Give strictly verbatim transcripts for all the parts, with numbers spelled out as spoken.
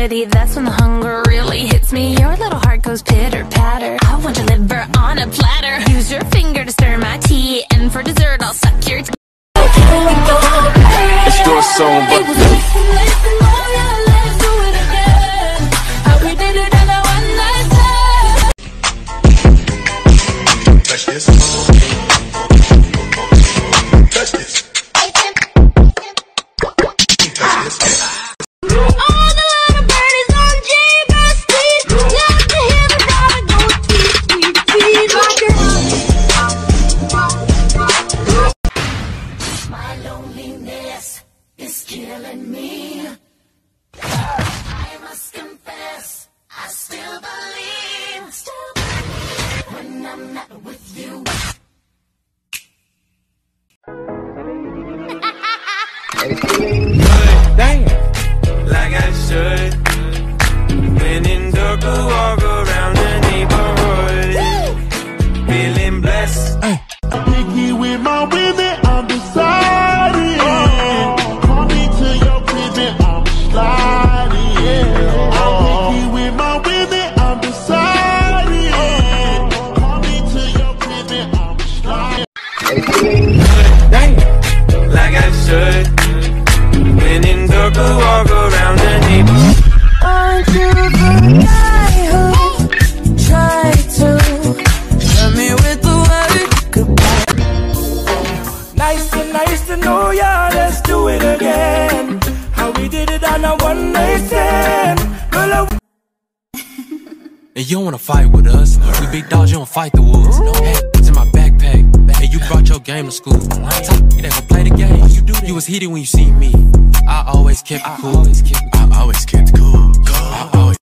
pretty, that's when the hunger really hits me. Your little heart goes pitter-patter. I want your liver on a platter. Use your finger to stir my tea, and for dessert I'll suck your t- It's your song, but it was listen, listen, oh yeah, let's do it again. How we did it on a one night stand. Touch this. Touch this. Touch this. All the little birdies on J-Bus Street. Love to hear the rabbit go tweet, tweet, tweet like a my loneliness is killing me. I must confess, I still believe, still believe when I'm not with you. Damn. Like I should. When in dark, I walk around the neighborhood. Feeling blessed. I'm picky with my women, I'm deciding. Call me to your crib and I'm sliding. I'm picky with my women, I'm deciding. Call me to your crib and I'm sliding. Damn. Like I should. When in dark, I walk around the neighborhood. Aren't you the guy who tried to hurt me with the word goodbye? Nice to nice to know ya, let's do it again. How we did it on a one night stand. Girl, I And you don't wanna fight with us. We big dogs, you don't fight the wolves. No hats in my backpack. Hey, you brought your game to school. Top you that gon' play the game. You do that. You was heated when you see me. I always kept it cool. I always kept it cool. I always kept it cool. I always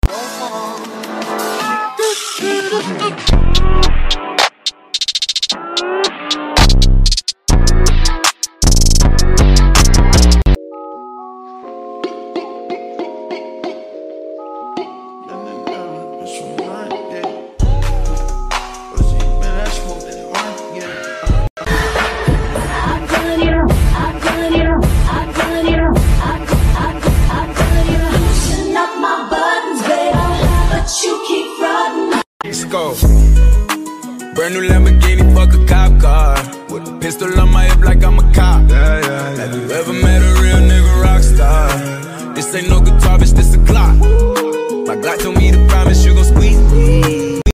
go. Brand new Lamborghini, fuck a cop car. With a pistol on my hip like I'm a cop. Yeah, yeah, yeah. Have you ever met a real nigga rock star? This ain't no guitar, bitch, this a clock. My Glock told me to promise you gon' squeeze me.